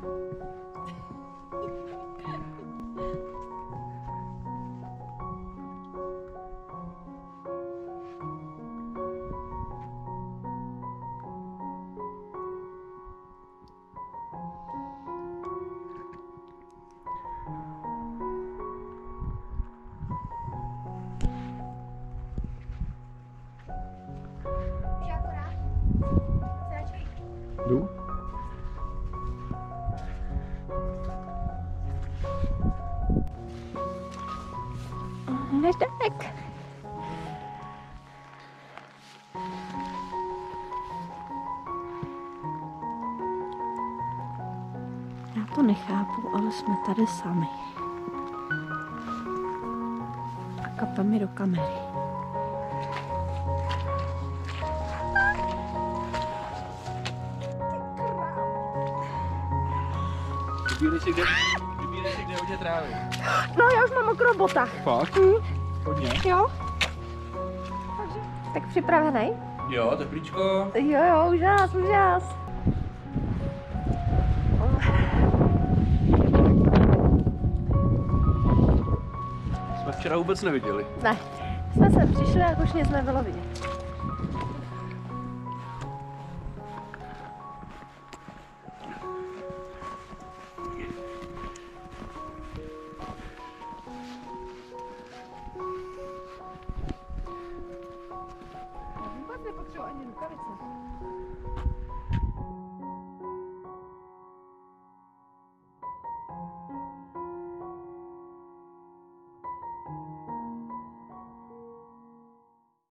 Jdu? Neždek. Já to nechápu, ale jsme tady sami. A kape mi do kamery. Vybírej si, kde hodně trávy. No, já už mám mokrou bota. Fakt? Hodně? Jo. Takže, tak připravený? Jo, teplíčko. Jo, úžas, úžas. Jsme včera vůbec neviděli. Ne, jsme sem přišli a už nic nebylo vidět. Vůbec nepotřebuji ani rukavice.